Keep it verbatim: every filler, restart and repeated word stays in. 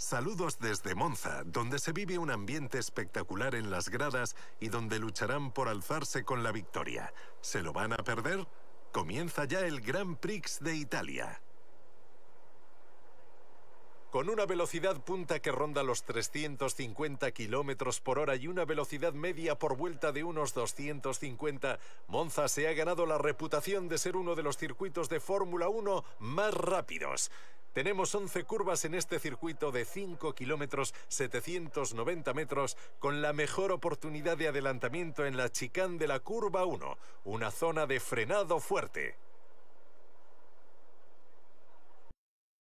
Saludos desde Monza, donde se vive un ambiente espectacular en las gradas y donde lucharán por alzarse con la victoria. ¿Se lo van a perder? Comienza ya el Grand Prix de Italia. Con una velocidad punta que ronda los trescientos cincuenta kilómetros por hora y una velocidad media por vuelta de unos doscientos cincuenta, Monza se ha ganado la reputación de ser uno de los circuitos de Fórmula uno más rápidos. Tenemos once curvas en este circuito de cinco kilómetros setecientos noventa metros con la mejor oportunidad de adelantamiento en la chicane de la curva uno, una zona de frenado fuerte.